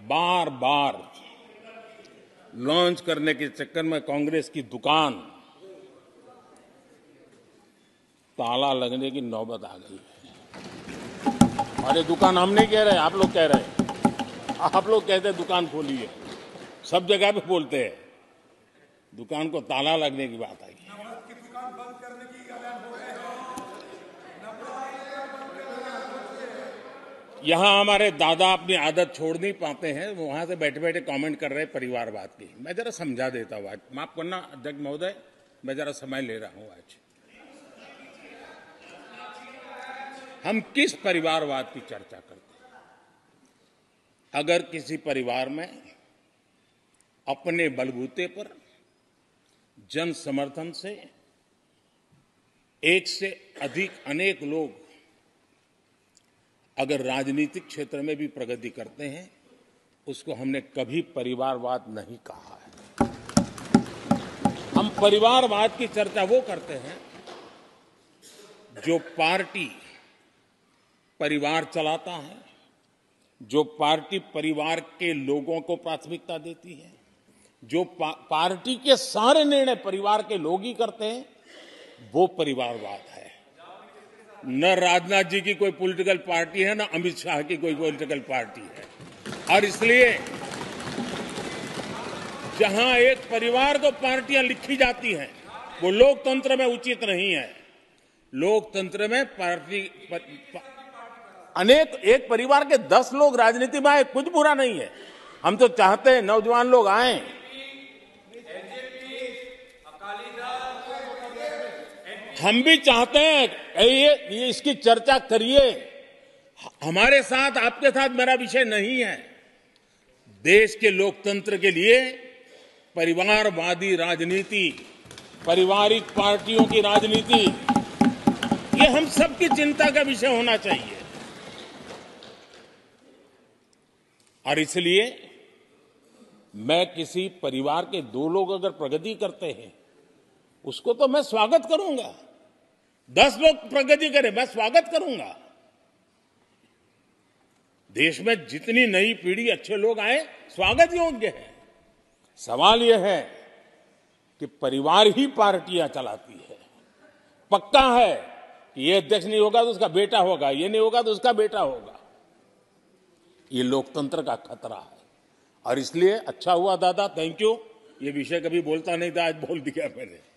बार बार launch करने के चक्कर में कांग्रेस की दुकान ताला लगने की नौबत आ गई है। और ये दुकान हम नहीं कह रहे, आप लोग कह रहे हैं। आप लोग कहते हैं दुकान खोलिए, सब जगह पे बोलते हैं, दुकान को ताला लगने की बात आई। यहां हमारे दादा अपनी आदत छोड़ नहीं पाते हैं, वो वहां से बैठे बैठे कमेंट कर रहे हैं परिवारवाद की। मैं जरा समझा देता हूं, आज माफ करना अध्यक्ष महोदय, मैं जरा समय ले रहा हूं। आज हम किस परिवारवाद की चर्चा करते हैं? अगर किसी परिवार में अपने बलबूते पर जन समर्थन से एक से अधिक अनेक लोग अगर राजनीतिक क्षेत्र में भी प्रगति करते हैं, उसको हमने कभी परिवारवाद नहीं कहा है। हम परिवारवाद की चर्चा वो करते हैं जो पार्टी परिवार चलाता है, जो पार्टी परिवार के लोगों को प्राथमिकता देती है, जो पार्टी के सारे निर्णय परिवार के लोग ही करते हैं, वो परिवारवाद है। न राजनाथ जी की कोई पॉलिटिकल पार्टी है, न अमित शाह की कोई पॉलिटिकल पार्टी है। और इसलिए जहां एक परिवार को पार्टियां लिखी जाती हैं, वो लोकतंत्र में उचित नहीं है। लोकतंत्र में पार्टी एक परिवार के 10 लोग राजनीति में आए, कुछ बुरा नहीं है। हम तो चाहते हैं नौजवान लोग आए। हम भी चाहते हैं ये इसकी चर्चा करिए। हमारे साथ, आपके साथ मेरा विषय नहीं है। देश के लोकतंत्र के लिए परिवारवादी राजनीति, पारिवारिक पार्टियों की राजनीति, ये हम सबकी चिंता का विषय होना चाहिए। और इसलिए मैं किसी परिवार के 2 लोग अगर प्रगति करते हैं, उसको तो मैं स्वागत करूंगा। 10 लोग प्रगति करें, मैं स्वागत करूंगा। देश में जितनी नई पीढ़ी अच्छे लोग आए, स्वागत योग्य है। सवाल यह है कि परिवार ही पार्टियां चलाती है। पक्का है कि ये अध्यक्ष नहीं होगा तो उसका बेटा होगा, ये नहीं होगा तो उसका बेटा होगा। ये लोकतंत्र का खतरा है। और इसलिए अच्छा हुआ दादा, थैंक यू। ये विषय कभी बोलता नहीं था, आज बोल दिया मैंने।